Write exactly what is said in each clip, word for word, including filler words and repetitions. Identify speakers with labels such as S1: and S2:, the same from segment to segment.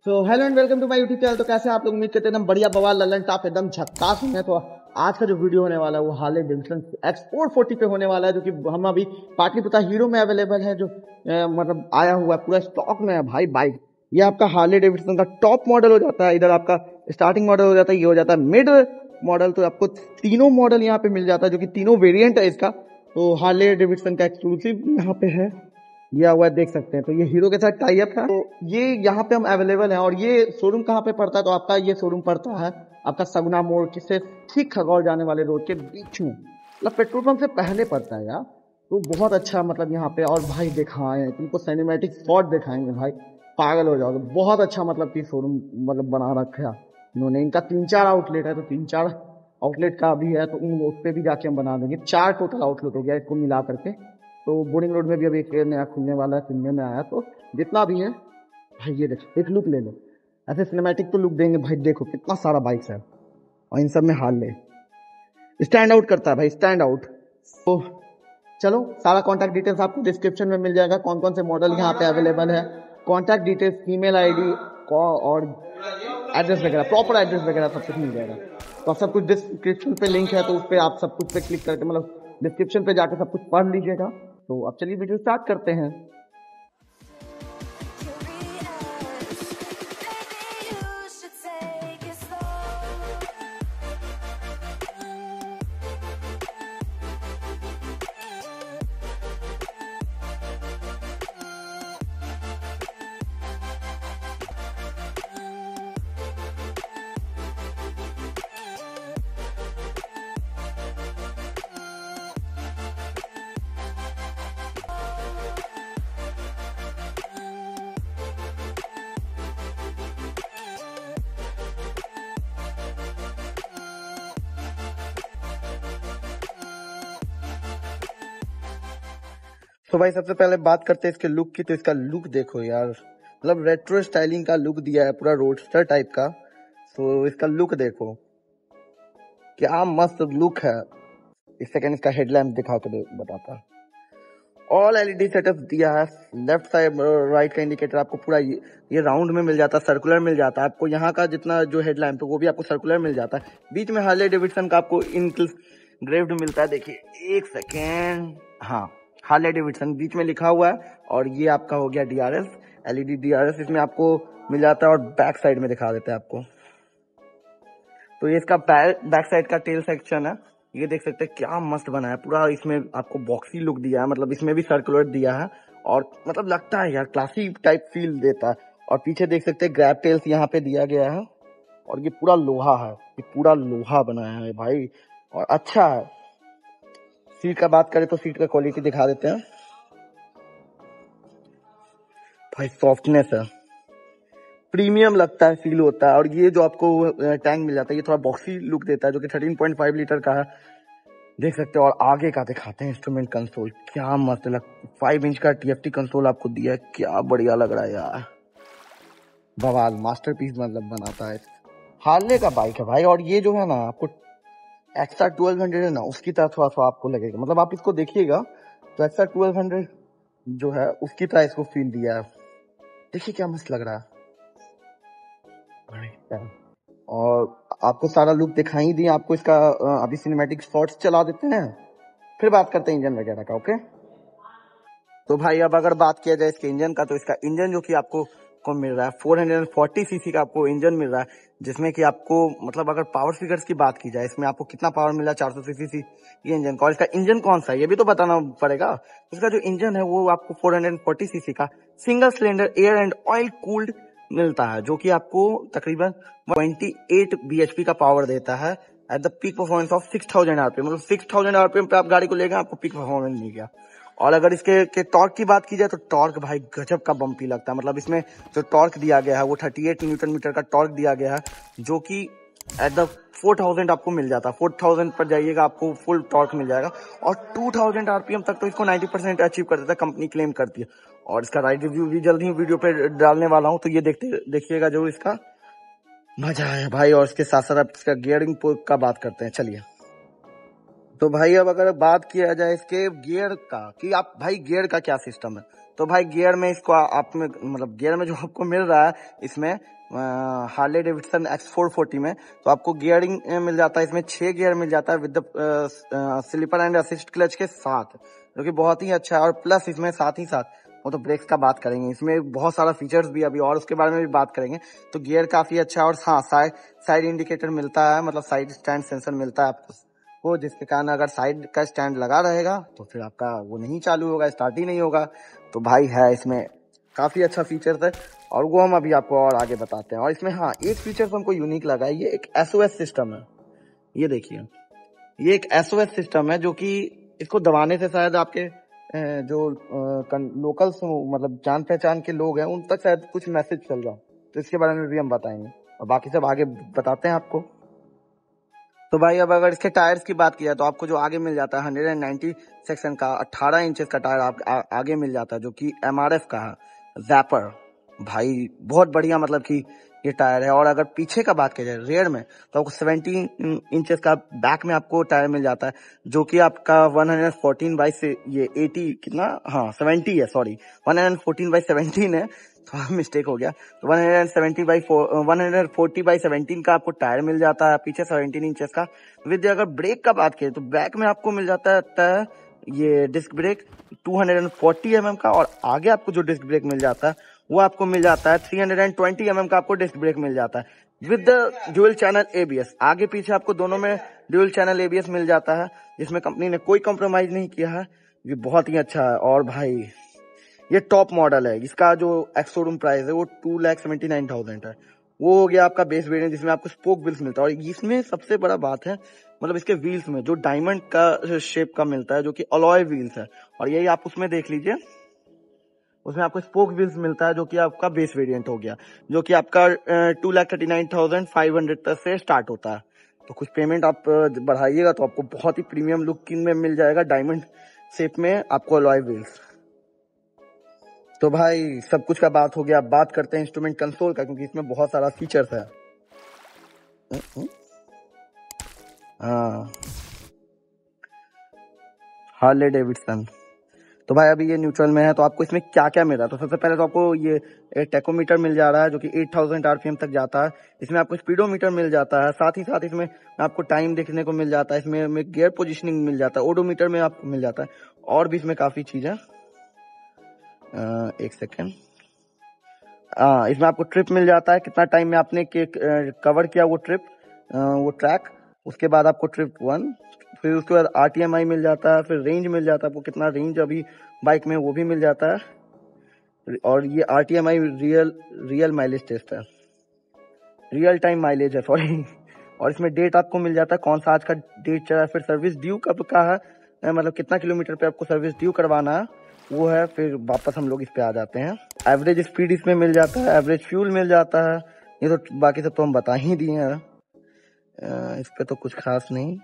S1: So hello and welcome to my YouTube channel. तो कैसे आप लोग, उम्मीद करते हैं एकदम बढ़िया बवाल ललन टॉप एकदम झक्कास है। तो आज का जो वीडियो होने वाला है वो Harley Davidson X four forty पे होने वाला है, जो कि हम अभी पाटलिपुत्र हीरो में अवेलेबल है, जो ए, मतलब आया हुआ है, पूरा स्टॉक में है भाई बाइक। ये आपका हार्ले डेविडसन का टॉप मॉडल हो जाता है, इधर आपका स्टार्टिंग मॉडल हो जाता है, ये हो जाता है मिड मॉडल। तो आपको तीनों मॉडल यहाँ पे मिल जाता है, जो कि तीनों वेरिएंट है इसका। तो हार्ले डेविडसन का एक्सक्लूसिव यहाँ पे है, ये हुआ देख सकते हैं। तो ये हीरो के साथ टाई अप है, तो ये यहाँ पे हम अवेलेबल हैं। और ये शोरूम कहाँ पे पड़ता है, तो आपका ये शोरूम पड़ता है आपका सगुना मोड़ से ठीक खगौल जाने वाले रोड के बीच में, मतलब पेट्रोल पंप से पहले पड़ता है यार। तो बहुत अच्छा मतलब यहाँ पे। और भाई दिखाएं तुमको सिनेमैटिक शॉट दिखाएंगे भाई, पागल हो जाओगे। बहुत अच्छा मतलब कि शोरूम मतलब बना रखा है इन्होंने। इनका तीन चार आउटलेट है, तो तीन चार आउटलेट का भी है, तो उन उस पर भी जाके हम बना देंगे। चार टोटल आउटलेट हो गया इसको मिला करके। तो बोर्डिंग रोड में भी अभी एक नया खुलने वाला है, सुनने में आया। तो जितना भी है भाई, ये देखो एक लुक ले लो, ऐसे सिनेमैटिक तो लुक देंगे भाई। देखो कितना सारा बाइक्स है और इन सब में हार्ले स्टैंड आउट करता है भाई, स्टैंड आउट। तो चलो, सारा कॉन्टैक्ट डिटेल्स आपको डिस्क्रिप्शन में मिल जाएगा, कौन कौन से मॉडल यहाँ पे अवेलेबल है, कॉन्टैक्ट डिटेल्स, ईमेल आईडी और एड्रेस वगैरह, प्रॉपर एड्रेस वगैरह सब कुछ मिल जाएगा। तो सब कुछ डिस्क्रिप्शन पे लिंक है, तो उस पर आप सब कुछ पे क्लिक करके मतलब डिस्क्रिप्शन पे जाकर सब कुछ पढ़ लीजिएगा। तो अब चलिए वीडियो स्टार्ट करते हैं। तो भाई सबसे पहले बात करते हैं इसके लुक की। तो इसका लुक देखो यार, मतलब रेट्रो स्टाइलिंग का लुक दिया है, पूरा रोडस्टर टाइप का। तो इसका लुक देखो क्या मस्त लुक है। इस सेकंड इसका हेडलैम्प दिखा के बताता। ऑल एलईडी सेटअप दिया है, लेफ्ट साइड राइट का इंडिकेटर आपको पूरा ये, ये राउंड में मिल जाता है, सर्कुलर मिल जाता है आपको। यहाँ का जितना जो हेडलैम्प है वो भी आपको सर्कुलर मिल जाता है। बीच में हार्ले डेविडसन का आपको इनग्रेव्ड मिलता है, देखिए एक सेकेंड, हाँ हार्ले डेविडसन बीच में लिखा हुआ है। और ये आपका हो गया डीआरएस, एलईडी डीआरएस इसमें आपको मिल जाता है। और बैक साइड में दिखा देते हैं आपको। तो ये इसका बैक साइड का टेल सेक्शन है, ये देख सकते हैं क्या मस्त बना है पूरा। इसमें आपको बॉक्सी लुक दिया है, मतलब इसमें भी सर्कुलर दिया है और मतलब लगता है यार क्लासिक टाइप फील देता है। और पीछे देख सकते हैं ग्रैब टेल्स यहाँ पे दिया गया है। और ये पूरा लोहा है, ये पूरा लोहा बनाया है भाई, और अच्छा है। सीट का बात करें तो सीट का क्वालिटी दिखा देते हैं भाई, सॉफ्टनेस है, प्रीमियम लगता है, फील होता है। और ये जो आपको टैंक मिल जाता है, ये थोड़ा बॉक्सी लुक देता है, जो कि थर्टीन पॉइंट फाइव लीटर का है, देख सकते हो। और आगे का दिखाते हैं इंस्ट्रूमेंट कंसोल, क्या मस्त लग, फाइव इंच का टीएफटी कंसोल आपको दिया है, क्या बढ़िया लग रहा है यार, बवाल मास्टरपीस मतलब बनाता है। हार्ले का बाइक है भाई। और ये जो है ना आपको एक्स्ट्रा ट्वेल्व हंड्रेड है ना, उसकी तरह थोड़ा सा आपको लगेगा, मतलब आप इसको देखिएगा तो एक्स्ट्रा ट्वेल्व हंड्रेड जो है उसकी तरह इसको फील दिया है। देखिए क्या मस्त लग रहा है। और आपको सारा लुक दिखाई दी आपको इसका। अभी सिनेमैटिक शॉट्स चला देते हैं, फिर बात करते हैं इंजन वगैरह का। ओके, तो भाई अब अगर बात किया जाए इसके इंजन का, तो इसका इंजन जो कि आपको को मिल रहा है फोर फोर्टी सीसी का आपको इंजन मिल रहा है, जिसमें कि आपको मतलब अगर पावर फिगर्स की बात की जाए, इसमें आपको कितना पावर मिला है, चार सौ सीसी ये इंजन का। और इसका इंजन कौन सा है ये भी तो बताना पड़ेगा। इसका जो इंजन है वो आपको फोर फोर्टी सीसी का single cylinder air and oil cooled मिलता है, जो कि आपको तकरीबन अट्ठाईस बीएचपी का पावर देता है at the peak performance of six thousand RPM. मतलब सिक्स थाउजेंड आरपीएम पे आप गाड़ी को ले गए, आपको पीक परफॉर्मेंस नहीं गया। और अगर इसके के टॉर्क की बात की जाए, तो टॉर्क भाई गजब का बम्पी लगता है। मतलब इसमें जो टॉर्क दिया गया है वो अड़तीस न्यूटन मीटर का टॉर्क दिया गया है, जो कि एट द फोर थाउजेंड आपको मिल जाता है। फोर थाउजेंड पर जाइएगा आपको फुल टॉर्क मिल जाएगा। और टू थाउजेंड आरपीएम तक तो इसको नाइन्टी परसेंट अचीव कर देता है, कंपनी क्लेम करती है। और इसका राइड रिव्यू भी जल्द ही वीडियो पे डालने वाला हूँ, तो ये देखते देखिएगा जरूर, इसका मजा आया भाई। और इसके साथ साथ आप इसका गियरिंग का बात करते हैं, चलिए। तो भाई अब अगर बात किया जाए इसके गियर का, कि आप भाई गियर का क्या सिस्टम है, तो भाई गियर में इसको आप में मतलब गियर में जो आपको मिल रहा है इसमें Harley Davidson X four forty में, तो आपको गियरिंग मिल जाता है इसमें छह गियर मिल जाता है with the slipper and assist clutch के साथ, जो कि बहुत ही अच्छा है। और प्लस इसमें साथ ही साथ वो तो ब्रेक्स का बात करेंगे, इसमें बहुत सारा फीचर्स भी अभी और उसके बारे में भी बात करेंगे। तो गियर काफी अच्छा है। और हाँ, साइड साइड इंडिकेटर मिलता है, मतलब साइड स्टैंड सेंसर मिलता है आपको, वो जिसके कारण अगर साइड का स्टैंड लगा रहेगा तो फिर आपका वो नहीं चालू होगा, स्टार्ट ही नहीं होगा। तो भाई है इसमें काफी अच्छा फीचर्स है, और वो हम अभी आपको और आगे बताते हैं। और इसमें हाँ एक फीचर हमको यूनिक लगा है, ये एक एसओएस सिस्टम है। ये देखिए, ये एक एसओएस सिस्टम है जो कि इसको दबाने से शायद आपके जो लोकल्स मतलब जान पहचान के लोग हैं उन तक शायद कुछ मैसेज चल रहा, तो इसके बारे में भी हम बताएंगे और बाकी सब आगे बताते हैं आपको। तो भाई अब अगर इसके टायर्स की बात की जाए तो आपको जो आगे मिल जाता है हंड्रेड एंड नाइंटी सेक्शन का अठारह इंचेस का टायर आप आ, आगे मिल जाता है, जो कि एमआरएफ का है, जैपर। भाई बहुत बढ़िया मतलब कि ये टायर है। और अगर पीछे का बात की जाए रेयर में, तो आपको सत्रह इंचेस का बैक में आपको टायर मिल जाता है, जो कि आपका वन हंड्रेड फोर्टीन बाई से ये अस्सी कितना हाँ सेवेंटी है, sorry one hundred fourteen by seventeen है, थोड़ा मिस्टेक हो गया। तो one hundred seventy by one hundred forty by seventeen का आपको टायर मिल जाता है पीछे सेवेंटीन इंचेस का। विद अगर ब्रेक का बात करें तो बैक में आपको मिल जाता है ये disc brake two hundred forty M M का, और आगे आपको जो डिस्क ब्रेक मिल जाता है वो आपको मिल जाता है three hundred twenty M M का आपको डिस्क ब्रेक मिल जाता है with the dual channel ABS. आगे पीछे आपको दोनों में ड्यूल चैनल एबीएस मिल जाता है, जिसमें कंपनी ने कोई कॉम्प्रोमाइज नहीं किया है, ये बहुत ही अच्छा है। और भाई ये टॉप मॉडल है, इसका जो एक्स शोरूम प्राइस है वो two lakh seventy nine thousand है। वो हो गया आपका बेस वेरिएंट जिसमें आपको स्पोक व्हील्स मिलता है। और इसमें सबसे बड़ा बात है मतलब इसके व्हील्स में जो डायमंड का शेप का मिलता है, जो कि अलॉय व्हील्स है, और यही आप उसमें देख लीजिए, उसमें आपको स्पोक व्हील्स मिलता है, जो कि आपका बेस वेरिएंट हो गया, जो कि आपका two lakh thirty nine thousand five hundred तक से स्टार्ट होता है। तो कुछ पेमेंट आप बढ़ाइएगा तो आपको बहुत ही प्रीमियम लुक में मिल जाएगा डायमंड शेप में आपको अलॉय व्हील्स। तो भाई सब कुछ का बात हो गया, अब बात करते हैं इंस्ट्रूमेंट कंसोल का, क्योंकि इसमें बहुत सारा फीचर्स है। हाँ, हार्ले डेविडसन। तो भाई अभी ये न्यूट्रल में है, तो आपको इसमें क्या क्या मिल रहा है। तो सबसे पहले तो आपको ये टेकोमीटर मिल जा रहा है, जो कि एट थाउजेंड आरपीएम तक जाता है। इसमें आपको स्पीडोमीटर मिल जाता है, साथ ही साथ इसमें आपको टाइम देखने को मिल जाता है, इसमें गियर पोजिशनिंग मिल जाता है, ओडोमीटर में आपको मिल जाता है, और भी इसमें काफी चीज है। एक सेकेंड, हाँ इसमें आपको ट्रिप मिल जाता है, कितना टाइम में आपने कवर किया वो ट्रिप वो ट्रैक, उसके बाद आपको ट्रिप वन, फिर उसके बाद आरटीएमआई मिल जाता है, फिर रेंज मिल जाता है आपको, कितना रेंज अभी बाइक में वो भी मिल जाता है। और ये RTMI real real mileage test है, रियल टाइम माइलेज है सॉरी। और इसमें डेट आपको मिल जाता है कौन सा आज का डेट चला है, फिर सर्विस ड्यू कब का है, मतलब कितना किलोमीटर पे आपको सर्विस ड्यू करवाना है वो है। फिर वापस हम लोग इस पे आ जाते हैं, एवरेज स्पीड इसमें मिल जाता है, एवरेज फ्यूल मिल जाता है, ये तो बाकी सब तो हम बता ही दिए हैं, इस पे तो कुछ खास नहीं,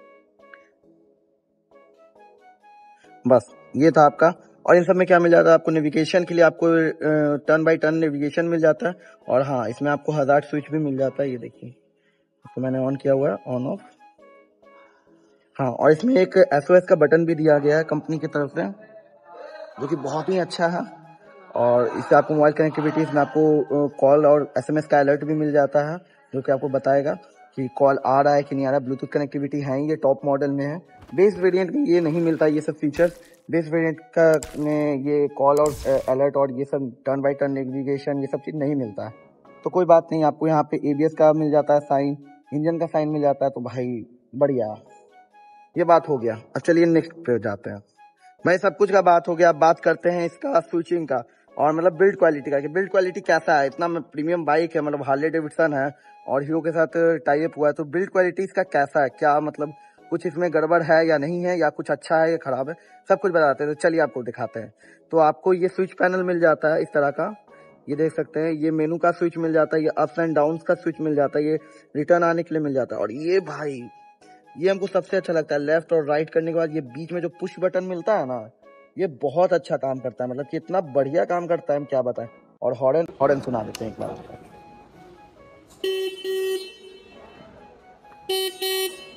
S1: बस ये था आपका। और इन सब में क्या मिल जाता है आपको, नेविगेशन के लिए आपको टर्न बाय टर्न नेविगेशन मिल जाता है। और हाँ इसमें आपको हजार्ड स्विच भी मिल जाता है, ये देखिए तो मैंने ऑन किया हुआ है, ऑन ऑफ। हाँ, और इसमें एक एसओएस का बटन भी दिया गया है कंपनी की तरफ से, जो कि बहुत ही अच्छा है। और इससे आपको मोबाइल कनेक्टिविटी, इसमें आपको कॉल और एसएमएस का अलर्ट भी मिल जाता है, जो कि आपको बताएगा कि कॉल आ रहा है कि नहीं आ रहा है। ब्लूटूथ कनेक्टिविटी है, ये टॉप मॉडल में है, बेस वेरिएंट में ये नहीं मिलता ये सब फीचर्स। बेस वेरिएंट का में ये कॉल और अलर्ट और ये सब टर्न बाय टर्न नेविगेशन ये सब चीज़ नहीं मिलता है। तो कोई बात नहीं, आपको यहाँ पे एबीएस का मिल जाता है साइन, इंजन का साइन मिल जाता है, तो भाई बढ़िया, ये बात हो गया। अब चलिए नेक्स्ट पे जाते हैं। भाई सब कुछ का बात हो गया, अब बात करते हैं इसका स्विचिंग का और मतलब बिल्ड क्वालिटी का, कि बिल्ड क्वालिटी कैसा है। इतना प्रीमियम बाइक है, मतलब हार्ले डेविडसन है और हीरो के साथ टाई अप हुआ है, तो बिल्ड क्वालिटी इसका कैसा है, क्या मतलब कुछ इसमें गड़बड़ है या नहीं है, या कुछ अच्छा है या खराब है, सब कुछ बताते हैं। तो चलिए आपको दिखाते हैं। तो आपको ये स्विच पैनल मिल जाता है इस तरह का, ये देख सकते हैं, ये मेनू का स्विच मिल जाता है, ये अप्स एंड डाउन का स्विच मिल जाता है, ये रिटर्न आने के लिए मिल जाता है। और ये भाई ये हमको सबसे अच्छा लगता है, लेफ्ट और राइट करने के बाद ये बीच में जो पुश बटन मिलता है ना, ये बहुत अच्छा काम करता है, मतलब कि इतना बढ़िया काम करता है हम क्या बताएं। और हॉर्न हॉर्न सुना देते हैं एक बार।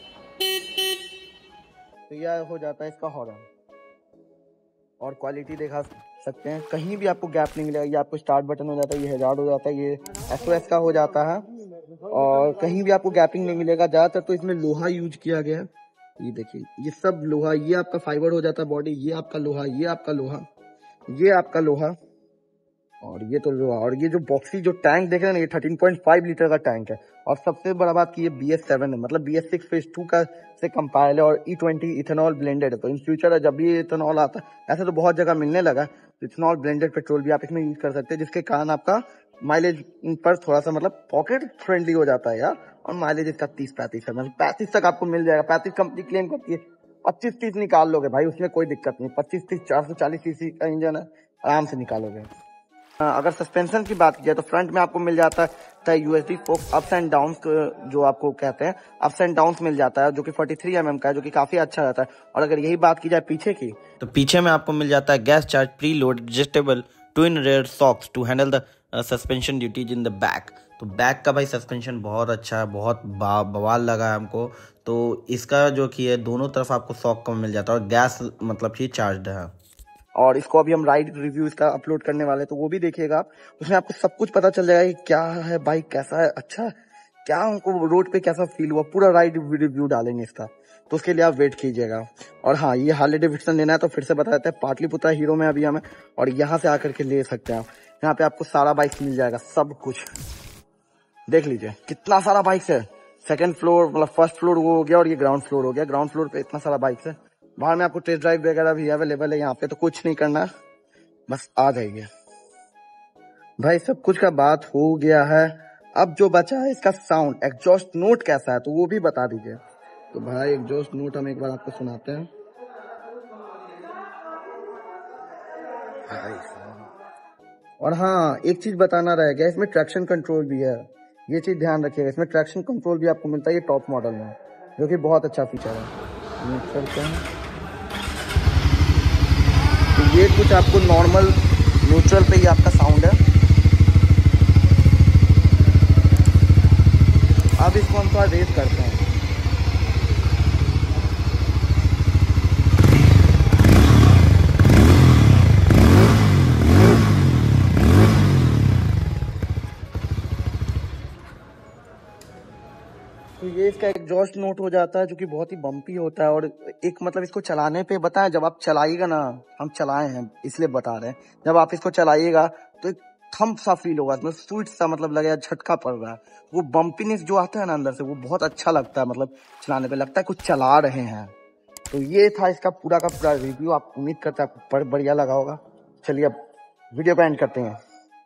S1: तो यह हो जाता है इसका हॉर्न। और क्वालिटी देखा सकते हैं, कहीं भी आपको गैप नहीं मिलेगा। ये आपको स्टार्ट बटन हो जाता है, ये हैजार्ड हो जाता है, ये एसओएस का हो जाता है और कहीं भी आपको गैपिंग नहीं मिलेगा। ज्यादातर तो इसमें लोहा यूज किया गया है, ये देखिए ये सब लोहा, ये आपका फाइबर हो जाता है बॉडी, ये आपका लोहा, ये आपका लोहा, ये आपका लोहा और ये तो लोहा। और ये जो बॉक्सी जो टैंक देख रहे हैं ना, ये थर्टीन पॉइंट फाइव लीटर का टैंक है। और सबसे बड़ा बात की ये बी एस सेवन है, मतलब B S six phase two का से कंपाइल है और ई ट्वेंटी इथेनॉल ब्लेंडेड है। तो इन फ्यूचर जब भी इथेनॉल आता है, ऐसे तो बहुत जगह मिलने लगा, तो इथेनॉल ब्लेंडेड पेट्रोल भी आप इसमें यूज कर सकते हैं, जिसके कारण आपका माइलेज पर थोड़ा सा मतलब पॉकेट फ्रेंडली हो जाता है यार। और माइलेज इसका तीस पैंतीस है, मतलब पैंतीस तक आपको मिल जाएगा। पैंतीस कंपनी क्लेम करती है, पच्चीस तीस निकाल लोगे भाई, उसमें कोई दिक्कत नहीं। पच्चीस तीस चार सौ चालीस सीसी का इंजन है, आराम से निकालोगे। हाँ, अगर सस्पेंशन की बात की जाए तो फ्रंट में आपको मिल जाता है USD fork ups and downs, जो आपको कहते हैं अप्स एंड डाउन्स मिल जाता है, जो कि तैंतालीस एम एम का है, जो कि काफी अच्छा रहता है। और अगर यही बात की जाए पीछे की,
S2: तो पीछे में आपको मिल जाता है gas charge pre load adjustable twin rear shocks to handle the suspension duties in the back. तो बैक का भाई सस्पेंशन बहुत अच्छा है, बहुत बवाल लगा है हमको। तो इसका जो कि है दोनों तरफ आपको सॉक कम मिल जाता है और गैस मतलब कि चार्ज है।
S1: और इसको अभी हम राइड रिव्यू इसका अपलोड करने वाले हैं, तो वो भी देखिएगा आप, उसमें आपको सब कुछ पता चल जाएगा कि क्या है बाइक, कैसा है, अच्छा क्या हमको रोड पे कैसा फील हुआ, पूरा राइड रिव्यू डालेंगे इसका, तो उसके लिए आप वेट कीजिएगा। और हाँ, ये हार्ले डेविडसन लेना है तो फिर से बता देते हैं, पाटलिपुत्रा हीरो में अभी हमें, और यहाँ से आकर के ले सकते हैं आप। यहाँ पे आपको सारा बाइक मिल जाएगा, सब कुछ देख लीजिए, कितना सारा बाइक है। सेकंड फ्लोर मतलब फर्स्ट फ्लोर वो हो गया और ये ग्राउंड फ्लोर हो गया। ग्राउंड फ्लोर पे इतना सारा बाइक है। बाहर में आपको टेस्ट ड्राइव वगैरह भी अवेलेबल है यहाँ पे, तो कुछ नहीं करना, बस आ जाइए भाई। सब कुछ का बात हो गया है, अब जो बचा है इसका साउंड, एग्जॉस्ट नोट कैसा है तो वो भी बता दीजिए। तो भाई एग्जॉस्ट नोट हम एक बार आपको सुनाते हैं। और हाँ, एक चीज बताना रह गया, इसमें ट्रैक्शन कंट्रोल भी है, ये चीज ध्यान रखिएगा। इसमें ट्रैक्शन कंट्रोल भी आपको मिलता है, ये टॉप मॉडल में, जो कि बहुत अच्छा फीचर है। चलते हैं, तो ये कुछ आपको नॉर्मल न्यूट्रल पे ही आपका साउंड है। अब इसको हम थोड़ा रेस करते हैं। तो ये इसका एग्जॉस्ट नोट हो जाता है, जो कि बहुत ही बम्पी होता है। और एक मतलब इसको चलाने पे बताएं, जब आप चलाइएगा ना, हम चलाए हैं इसलिए बता रहे हैं, जब आप इसको चलाइएगा तो एक थम्प सा फील होगा, मतलब स्वीट सा, मतलब लगेगा झटका पड़ रहा है। वो बम्पीनेस जो आता है ना अंदर से, वो बहुत अच्छा लगता है, मतलब चलाने पे लगता है कुछ चला रहे हैं। तो ये था इसका पूरा का पूरा रिव्यू। आप उम्मीद करते हैं आपको बढ़िया लगा होगा। चलिए अब वीडियो को एंड करते हैं।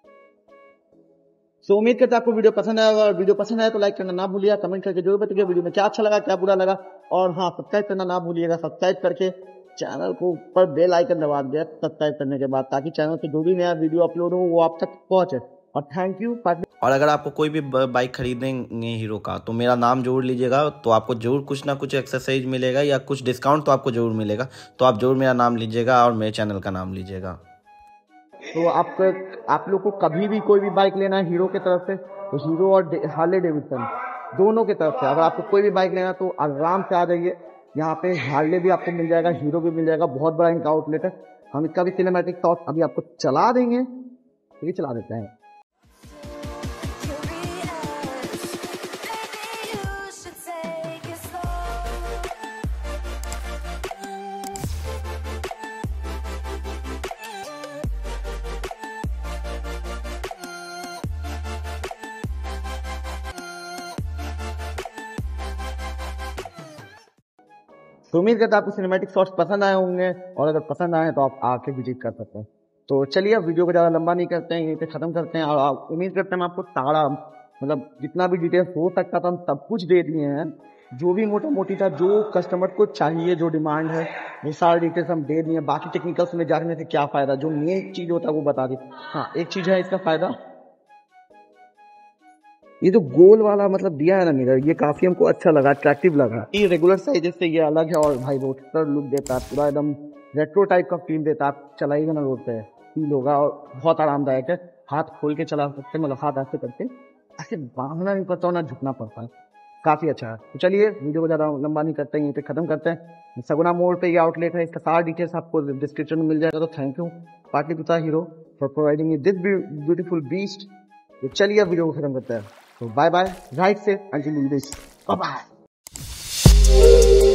S1: सो so, उम्मीद करते हैं आपको वीडियो पसंद आया, अगर वीडियो पसंद आया तो लाइक करना ना भूलिएगा, कमेंट करके जरूर बताइए वीडियो में क्या अच्छा लगा क्या बुरा लगा। और हाँ, सब्सक्राइब करना ना भूलिएगा, सब्सक्राइब करके चैनल को ऊपर बेल आइकन दबा दिया सब्सक्राइब करने के बाद, ताकि चैनल पे जो भी नया वीडियो अपलोड हो वो आप तक पहुंचे। और थैंक यू।
S2: और अगर आपको कोई भी बाइक खरीदेंगे हीरो का, तो मेरा नाम जरूर लीजिएगा, तो आपको जरूर कुछ ना कुछ एक्सरसाइज मिलेगा या कुछ डिस्काउंट तो आपको जरूर मिलेगा। तो आप जरूर मेरा नाम लीजिएगा और मेरे चैनल का नाम लीजिएगा।
S1: तो आप आप लोग को कभी भी कोई भी बाइक लेना है हीरो की तरफ से, तो हीरो और हार्ले डेविडसन दोनों की तरफ से अगर आपको कोई भी बाइक लेना तो आराम से आ जाइए। यहाँ पे हार्ले भी आपको मिल जाएगा, हीरो भी मिल जाएगा, बहुत बड़ा इनका आउटलेट है। हम इसका भी सिनेमैटिक शॉट अभी आपको चला देंगे, तो ये चला देते हैं। तो उम्मीद करता है आपको सिनेमैटिक शॉट्स पसंद आए होंगे, और अगर पसंद आए तो आप आके विजिट कर सकते हैं। तो चलिए अब वीडियो को ज़्यादा लंबा नहीं करते हैं, यहीं पे ख़त्म करते हैं। और आप उम्मीद करते हैं हम आपको सारा मतलब जितना भी डिटेल्स हो सकता था हम सब कुछ दे दिए हैं, जो भी मोटा मोटी था, जो कस्टमर को चाहिए, जो डिमांड है, वो सारी डिटेल्स हम दे दिए। बाकी टेक्निकल्स में जानने से क्या फ़ायदा, जो मेन चीज़ होता है वो बता दी। हाँ, एक चीज़ है इसका फ़ायदा, ये जो गोल वाला मतलब दिया है ना मिरर, ये काफी हमको अच्छा लगा, अट्रैक्टिव लगा। ये रेगुलर साइजेस से ये अलग है, और भाई रोडस्टर लुक देता है, पूरा एकदम रेट्रो टाइप का फील देता है। आप चलाइएगा ना रोड पे फील होगा, और बहुत आरामदायक है। हाथ खोल के चला सकते हैं, मतलब हाथ ऐसे करके ऐसे बांधना नहीं पड़ता और ना झुकना पड़ता है। काफी अच्छा है। तो चलिए वीडियो को ज्यादा लंबा नहीं करते हैं, यहीं पे खत्म करते हैं। सगुना मोड़ पे ये आउटलेट है, इसका सारा डिटेल्स आपको डिस्क्रिप्शन में मिल जाएगा। तो thank you Pataliputra Hero for providing me this beautiful beast. तो चलिए वीडियो को खत्म करते हैं। तो बाय बाय, राइट से अंटिल दिस, बाय बाय।